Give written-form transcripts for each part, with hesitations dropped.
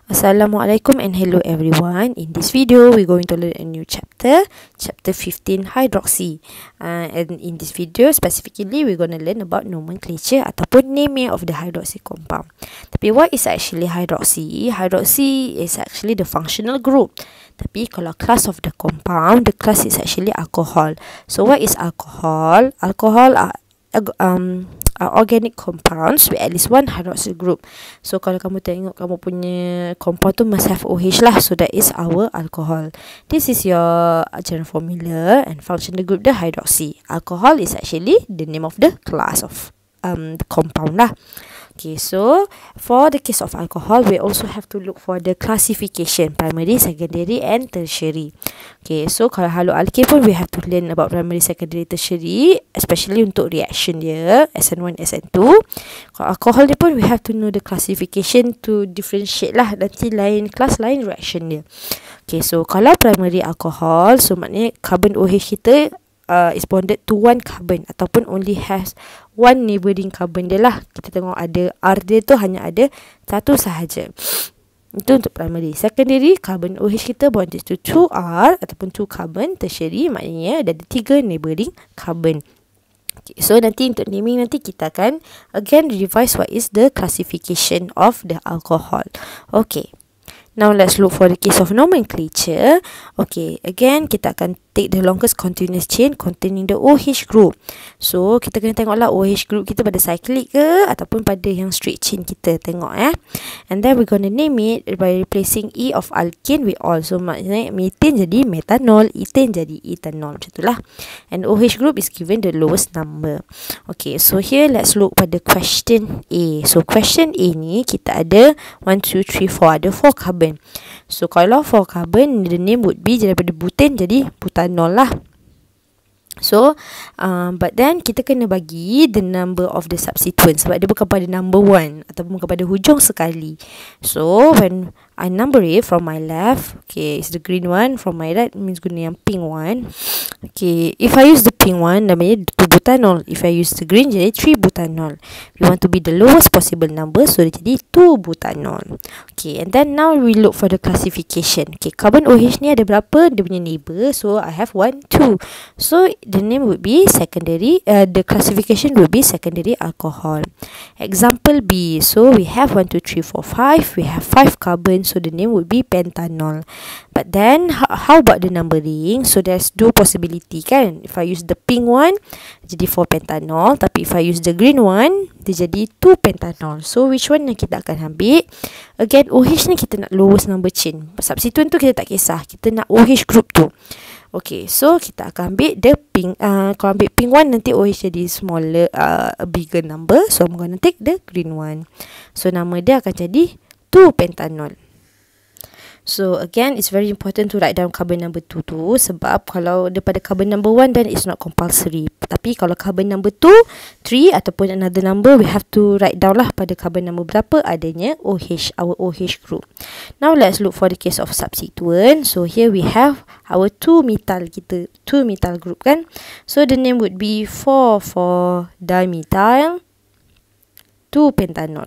Assalamualaikum and hello everyone. In this video, we're going to learn a new chapter, chapter 15, hydroxy. And in this video, specifically, we're going to learn about nomenclature ataupun naming of the hydroxy compound. Tapi what is actually hydroxy? Hydroxy is actually the functional group. Tapi kalau class of the compound, the class is actually alcohol. So what is alcohol? Alcohol are organic compounds with at least one hydroxyl group. So kalau kamu tengok kamu punya compound tu must have OH lah. So that is our alcohol. This is your general formula and functional group the hydroxy. Alcohol is actually the name of the class of the compound lah. Okay, so for the case of alcohol, we also have to look for the classification, primary, secondary and tertiary. Okay, so kalau haloalkane pun we have to learn about primary, secondary, tertiary, especially untuk reaction dia, SN1, SN2. Kalau alcohol ni pun we have to know the classification to differentiate lah, nanti lain kelas, lain reaction dia. Okay, so kalau primary alcohol, so maknanya carbon OH kita is bonded to one carbon ataupun only has one neighbouring carbon dia lah. Kita tengok ada R dia tu hanya ada satu sahaja. Itu untuk primary. Secondary, carbon OH kita bonded to 2R ataupun 2 carbon. Tertiary maknanya ada 3 neighbouring carbon. Okay, so nanti untuk naming nanti kita akan again revise what is the classification of the alcohol. Okay. Now let's look for the case of nomenclature. Okay, again kita akan take the longest continuous chain containing the OH group. So kita kena tengoklah OH group kita pada cyclic ke ataupun pada yang straight chain kita tengok . And then we're gonna name it by replacing E of alkane with all. So maknanya methane jadi methanol, ethane jadi ethanol, macam itulah. And OH group is given the lowest number. Okay, so here let's look pada question A. So question A ni kita ada 1, 2, 3, 4, ada 4 carbon. So kalau 4 carbon, the name would be daripada butane jadi butanol lah. So but then kita kena bagi the number of the substituent sebab dia bukan pada number 1 ataupun bukan pada hujung sekali. So when I number it from my left, okay, it's the green one. From my right means guna yang pink one. Okay, if I use the pink one, namanya 2 butanol. If I use the green, jadi 3 butanol. We want to be the lowest possible number, so dia jadi 2 butanol. Okay, and then now we look for the classification. Okay, carbon OH ni ada berapa? Dia punya neighbor. So I have 1, 2. So the name would be secondary. The classification would be secondary alcohol. Example B. So we have 1, 2, 3, 4, 5. We have 5 carbon. So the name would be pentanol. But then how about the numbering? So there's 2 possibility kan. If I use the pink one, jadi 4 pentanol. Tapi if I use the green one, dia jadi 2 pentanol. So which one yang kita akan ambil? Again, OH ni kita nak lowest number chain. Substituent tu kita tak kisah. Kita nak OH group tu. Okay, so kita akan ambil the pink. Kalau ambil pink one, nanti OH jadi smaller, a bigger number. So I'm gonna take the green one. So nama dia akan jadi 2 pentanol. So again, it's very important to write down carbon number 2 tu. Sebab kalau daripada carbon number 1, then it's not compulsory. Tapi kalau carbon number 2, 3 ataupun another number, we have to write down lah pada carbon number berapa adanya OH, our OH group. Now let's look for the case of substituent. So here we have our 2 methyl kita, 2 methyl group kan. So the name would be 4 for dimethyl, 2 pentanol.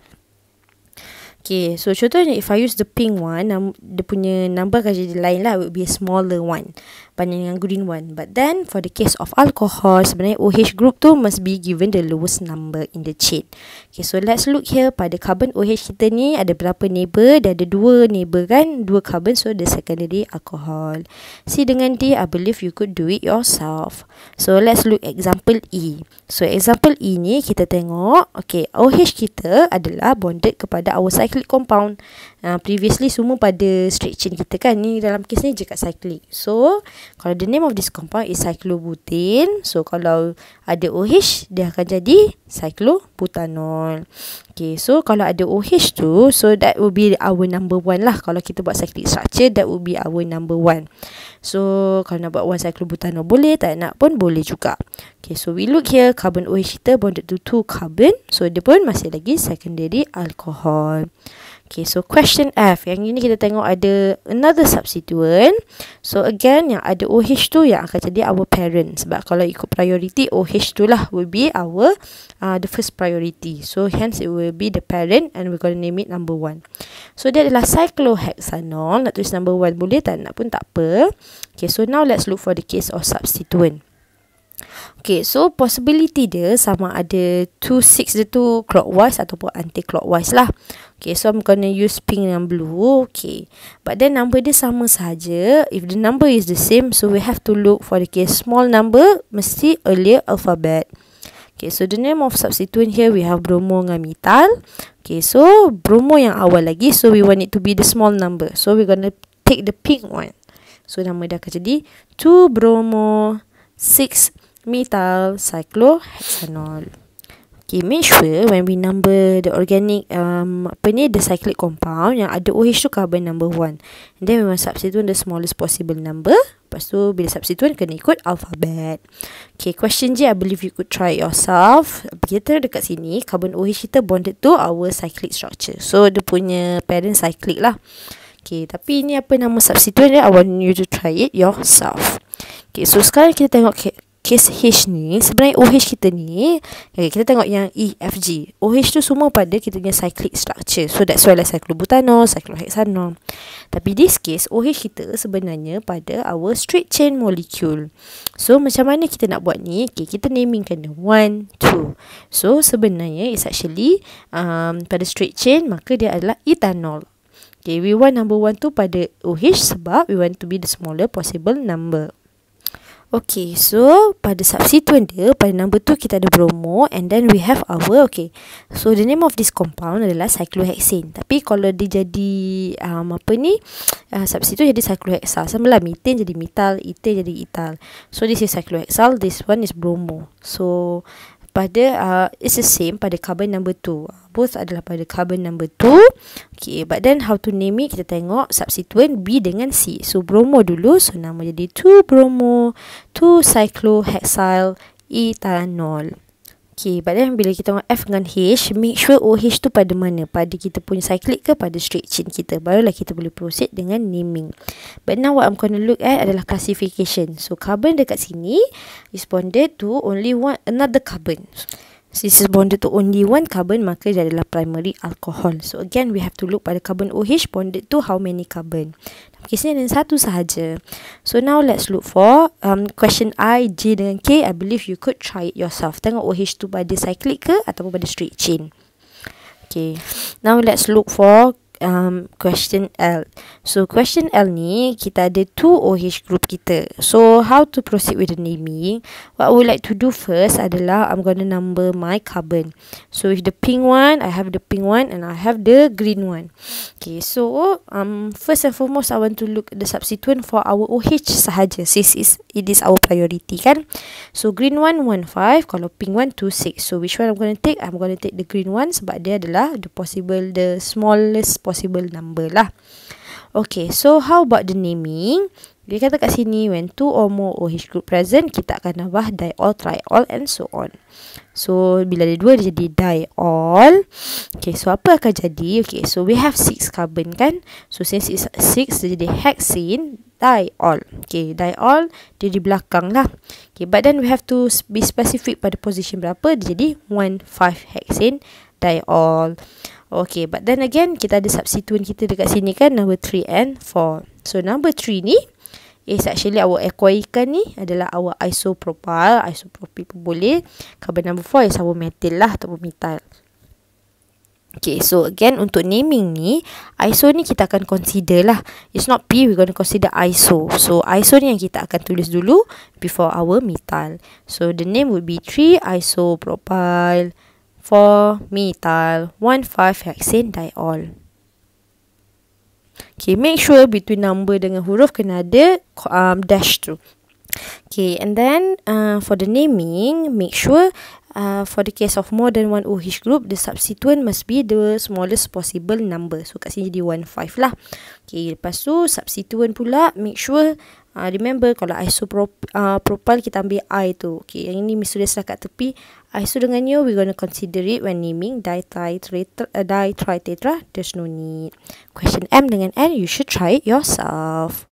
Okay, so contohnya if I use the pink one, dia punya number akan jadi lain lah. It would be a smaller one banding dengan green one. But then for the case of alcohol, sebenarnya OH group tu must be given the lowest number in the chain. Okay, so let's look here pada carbon OH kita ni ada berapa neighbor. Dia ada 2 neighbor kan, 2 carbon, so the secondary alcohol. C dengan D, I believe you could do it yourself. So let's look example E. So example E ni kita tengok, okay, OH kita adalah bonded kepada our cyclic compound. Previously semua pada straight chain kita kan. Ni dalam kes ni je kat cyclic. So kalau the name of this compound is cyclobutane, so kalau ada OH dia akan jadi cyclobutanol. Okay, so kalau ada OH tu, so that will be our number 1 lah. Kalau kita buat cyclic structure, that will be our number 1. So kalau nak buat 1 cyclobutanol boleh, tak nak pun boleh juga. Okay, so we look here, carbon OH kita bonded to 2 carbon, so dia pun masih lagi secondary alcohol. Okay, so question F. Yang ini kita tengok ada another substituent. So again, yang ada OH tu yang akan jadi our parent. Sebab kalau ikut priority, OH tu lah will be our the first priority. So hence it will be the parent and we're going to name it number 1. So dia adalah cyclohexanol. Nak tulis number 1 boleh, tak nak pun tak apa. Okay, so now let's look for the case of substituent. Okay, so possibility dia sama ada 2,6 dia tu clockwise ataupun anti-clockwise lah. Okay, so I'm gonna use pink and blue. Okay, but then number dia sama saja. If the number is the same, so we have to look for the case small number, mesti earlier alphabet. Okay, so the name of substituent here we have bromo dengan methyl. Okay, so bromo yang awal lagi, so we want it to be the small number. So we're gonna take the pink one. So nama dia akan jadi 2-bromo 6-methyl cyclohexanol. Okay, make sure when we number the organic the cyclic compound yang ada OH tu carbon number 1. And then we want substitute the smallest possible number. Lepas tu bila substitute kena ikut alphabet. Okay, question J, I believe you could try it yourself. Kita dekat sini carbon OH kita bonded to our cyclic structure. So dia punya parent cyclic lah. Okay, tapi ini apa nama substituent dia? I want you to try it yourself. Okay, so sekarang kita tengok case H ni. Sebenarnya OH kita ni, okay, kita tengok yang E, F, G. OH tu semua pada kita punya cyclic structure. So that's why like cyclobutanol, cyclohexanol. Tapi this case, OH kita sebenarnya pada our straight chain molecule. So macam mana kita nak buat ni? Okay, kita naming kena 1, 2. So sebenarnya it's actually pada straight chain, maka dia adalah ethanol. Okay, we want number 1 tu pada OH sebab we want to be the smaller possible number. Okay, so pada substituent dia, pada number 2 kita ada bromo and then we have our, okay. So the name of this compound adalah cyclohexane. Tapi kalau dia jadi substituent jadi cyclohexal. Sama lah, methane jadi methyl, ethane jadi ethyl. So this is cyclohexal, this one is bromo. So pada it's the same pada carbon number 2. Both adalah pada carbon number 2. Okay, but then how to name it? Kita tengok substituent B dengan C. So bromo dulu, so nama jadi 2-bromo 2-cyclohexyl ethanol. Okay, but then bila kita tengok F dengan H, make sure OH tu pada mana? Pada kita punya cyclic ke pada straight chain kita? Barulah kita boleh proceed dengan naming. But now what I'm going to look at adalah classification. So carbon dekat sini is bonded to only another carbon. Since is bonded to only one carbon, maka dia adalah primary alcohol. So again, we have to look pada carbon OH bonded to how many carbon. Dalam kes ni ada satu sahaja. So now let's look for question I, J dengan K. I believe you could try it yourself. Tengok OH tu pada cyclic ke ataupun pada straight chain. Okay, now let's look for question L. So question L ni kita ada 2 OH group kita. So how to proceed with the naming? What I would like to do first adalah I'm going to number my carbon. So with the pink one, I have the pink one and I have the green one. Okay, so first and foremost I want to look at the substituent for our OH sahaja, since it is our priority kan. So green one 1,5, kalau pink one 2,6. So which one I'm going to take? I'm going to take the green one sebab dia adalah the smallest possible number lah. Okay, so how about the naming? Dia kata kat sini, when 2 or more OH group present, kita akan nambah diol, triol and so on. So bila ada 2 dia jadi diol. Okay, so apa akan jadi? Okay, so we have 6 carbon kan. So since it's 6, dia jadi hexane diol. Okay, diol dia di belakang lah. Okay, but then we have to be specific pada position berapa. Dia jadi 1,5-hexane diol. Okay, but then again, kita ada substituent kita dekat sini kan, number 3 and 4. So number 3 ni is actually our aquaican ni adalah our isopropyl. Isopropyl pun boleh. Carbon number 4 is our methyl lah ataupun methyl. Okay, so again untuk naming ni, iso ni kita akan consider lah. It's not P, we're going to consider iso. So iso ni yang kita akan tulis dulu before our methyl. So the name would be 3-isopropyl 4-methyl 1,5-hexane diol. Okay, make sure between number dengan huruf kena ada dash tu. Okay, and then for the naming, make sure for the case of more than one OH group, the substituent must be the smallest possible number. So kat sini jadi 1,5 lah. Okay, lepas tu substituent pula, make sure Remember kalau isopropyl kita ambil I tu. Okay, yang ini tulis kat tepi. Iso dengan you, we're gonna consider it when naming ditritera. There's no need. Question M dengan N, you should try it yourself.